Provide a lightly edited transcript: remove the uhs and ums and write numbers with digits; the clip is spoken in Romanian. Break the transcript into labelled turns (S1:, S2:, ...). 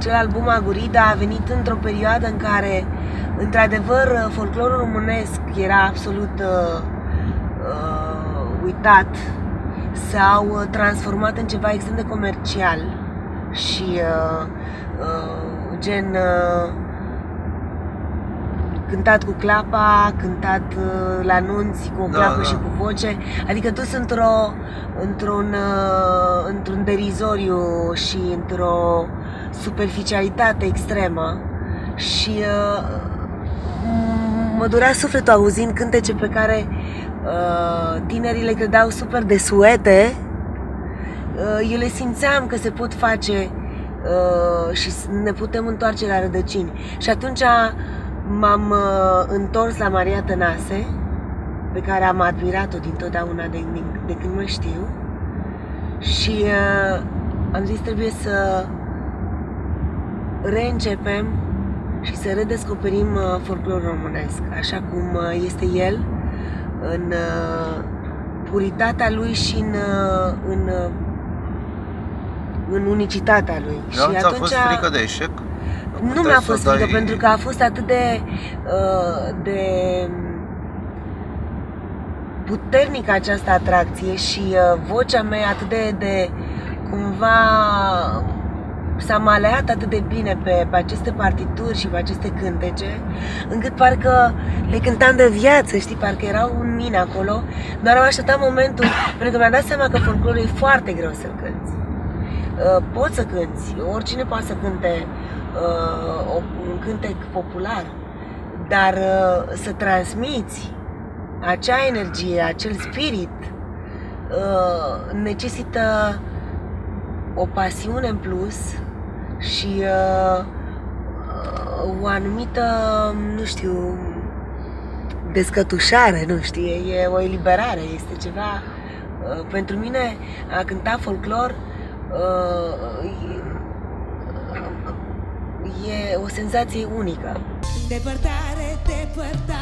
S1: acel album Agurida a venit într-o perioadă în care, într-adevăr, folclorul românesc era absolut uitat. S-au transformat în ceva extrem de comercial și gen cântat cu clapa, cântat la nunți cu o clapă și cu voce, adică dus într-un derizoriu și într-o superficialitate extremă și mă durea sufletul auzind cântece pe care tinerii le credeau super desuete. Eu le simțeam că se pot face și ne putem întoarce la rădăcini. Și atunci m-am întors la Maria Tănase, pe care am admirat-o dintotdeauna de când mă știu. Și am zis trebuie să reîncepem și să redescoperim folclorul românesc, așa cum este el, în puritatea lui și în unicitatea lui.
S2: Și atunci a fost frică de eșec?
S1: Nu mi-a fost frică, pentru că a fost atât de puternică această atracție și vocea mea atât de cumva s-a maleat atât de bine pe aceste partituri și pe aceste cântece, încât parcă le cântam de viață, știi, parcă erau în mine acolo, doar am așteptat momentul, pentru că mi-am dat seama că folclorul e foarte greu să-l cânti. Poți să cânti, oricine poate să cânte un cântec popular, dar să transmiți acea energie, acel spirit, necesită o pasiune în plus și o anumită, nu știu, descătușare, nu știu, e o eliberare, este ceva. Pentru mine a cânta folclor e o senzație unică.
S3: Depărtare, depărtare.